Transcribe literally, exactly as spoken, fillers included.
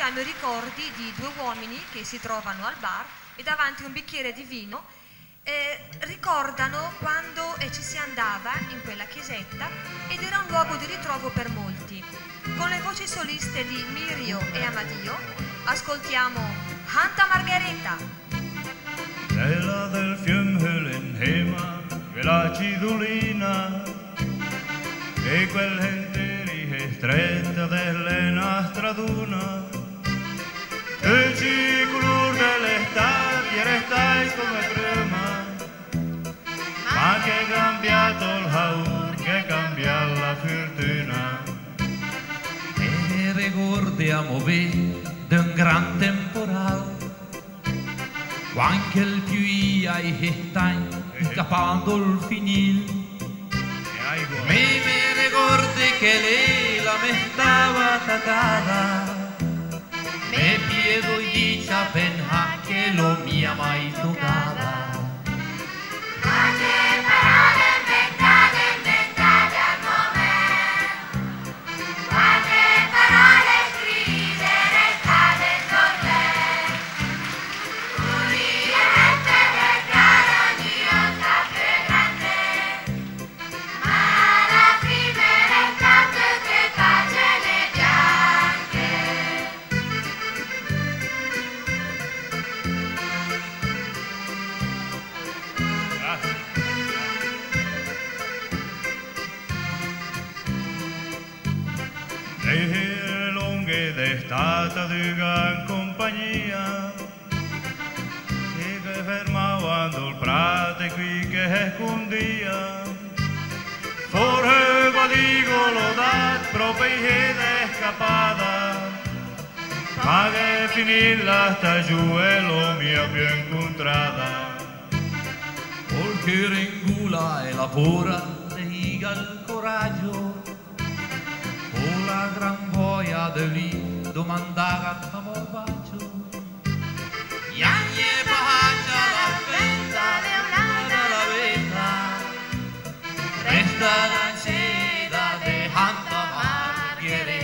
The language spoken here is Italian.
richiamo i ricordi di due uomini che si trovano al bar e davanti a un bicchiere di vino eh, ricordano quando eh, ci si andava in quella chiesetta ed era un luogo di ritrovo per molti. Con le voci soliste di Mirio e Amadio ascoltiamo Hanta Margherita. Nella del fiumhullen hemma, quella cidolina e quell'enteria stretta delle nostre duna. E ci color dell'estate restai come prima, ma che è cambiato il haur, che è cambiata la fortuna. E ricordiamo bene d'un gran temporale, quando il più ai hittai capando il finil. Me mi ricordi che lei la mettava tatata, me piego e dice a penha che lo mia mai toccava. Ma che parole inventate, inventate al momento, quante parole scritte restate sorprese, puramente le cara Dio sta grande, ma la prima restate che pagine bianche. Le lunghe d'estate di gran compagnia e che fermavano il prato qui che scondia. Forse dico lo dat proprio ed scappata, ma che finì la stagione lo mia più incontrata. Porque ringula e la pura diga il coraggio, con la gran boia de lì domandava amor bacio. Iagne bacia la festa della vita, resta la seda de Hanta Margherita.